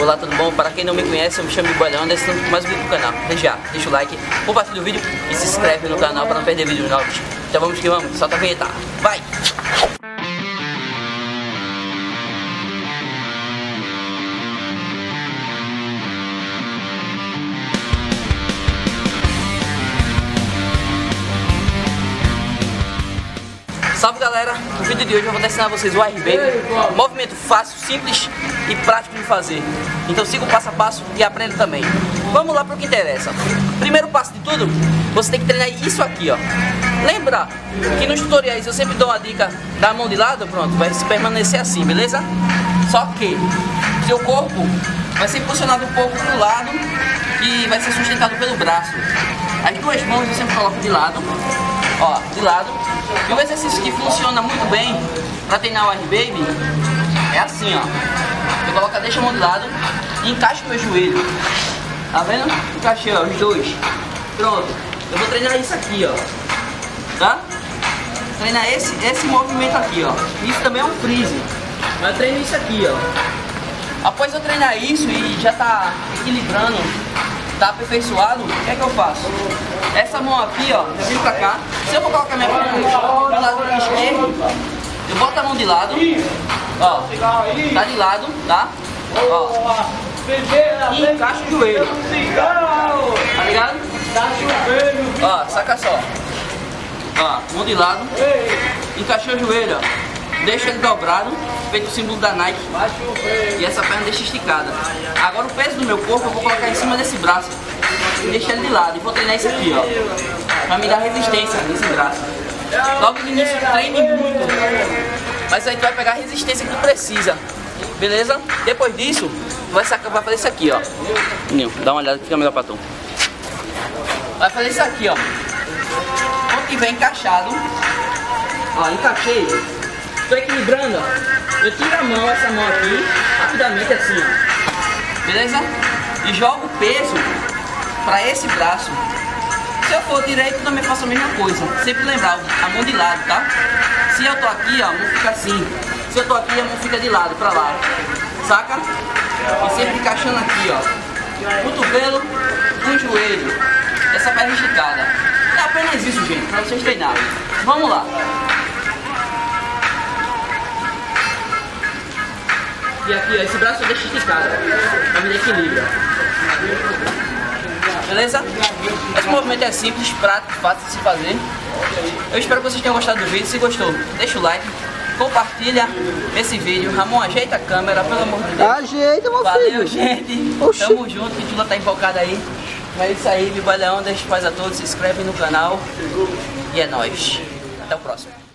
Olá, tudo bom? Para quem não me conhece, eu me chamo Miguel Anderson, mais um vídeo do canal. Desde já, deixa o like, compartilha o vídeo e se inscreve no canal para não perder vídeos novos. Então vamos que vamos, solta a vinheta, vai! Salve galera, no vídeo de hoje eu vou ensinar a vocês o R-Baby, movimento fácil, simples e prático de fazer. Então siga o passo a passo e aprenda também. Vamos lá para o que interessa. Primeiro passo de tudo, você tem que treinar isso aqui, ó. Lembra que nos tutoriais eu sempre dou uma dica da mão de lado, pronto, vai permanecer assim, beleza? Só que seu corpo vai ser posicionado um pouco pro lado e vai ser sustentado pelo braço. As duas mãos eu sempre coloco de lado, ó, de lado. E o exercício que funciona muito bem para treinar o R-Baby é assim, ó. Eu coloco, deixa a mão de lado e encaixo o meu joelho. Tá vendo? Encaixei, ó, os dois. Pronto. Eu vou treinar isso aqui, ó. Tá? Treinar esse movimento aqui, ó. Isso também é um freeze. Mas eu treino isso aqui, ó. Após eu treinar isso e já tá equilibrando, tá aperfeiçoado, o que é que eu faço? Essa mão aqui, ó, eu viro pra cá. Se eu for colocar minha mão do lado esquerdo, eu boto a mão de lado, ó, tá de lado, tá? Ó, e encaixo o joelho, tá ligado? Ó, saca só, ó, mão de lado, encaixou o joelho, ó. Deixa ele dobrado, feito o símbolo da Nike. E essa perna deixa esticada. Agora o peso do meu corpo eu vou colocar em cima desse braço e deixar ele de lado. E vou treinar isso aqui, ó, pra me dar resistência nesse braço. Logo no início treine muito, mas aí tu vai pegar a resistência que tu precisa. Beleza? Depois disso, tu vai fazer isso aqui, ó. Dá uma olhada que fica melhor pra tu. Vai fazer isso aqui, ó. Quando tiver encaixado, ó, encaixei. Estou equilibrando, ó. Eu tiro a mão, essa mão aqui, rapidamente assim, ó. Beleza? E jogo o peso para esse braço. Se eu for direito, também faço a mesma coisa. Sempre lembrar, a mão de lado, tá? Se eu tô aqui, ó, a mão fica assim. Se eu tô aqui, a mão fica de lado, pra lá. Saca? E sempre encaixando aqui, ó. Cotovelo com joelho. Essa perna esticada. É apenas isso, gente, para vocês treinarem. Vamos lá. E aqui, ó, esse braço eu deixo esticado, pra me dar equilíbrio. Beleza? Esse movimento é simples, prático, fácil de se fazer. Eu espero que vocês tenham gostado do vídeo. Se gostou, deixa o like, compartilha esse vídeo. Ramon, ajeita a câmera, pelo amor de Deus. Ajeita, meu filho. Valeu, gente. Oxi. Tamo junto, que Tula tá invocada aí. Mas é isso aí, Miguel Anderson, faz a todos, se inscreve no canal. E é nóis. Até o próximo.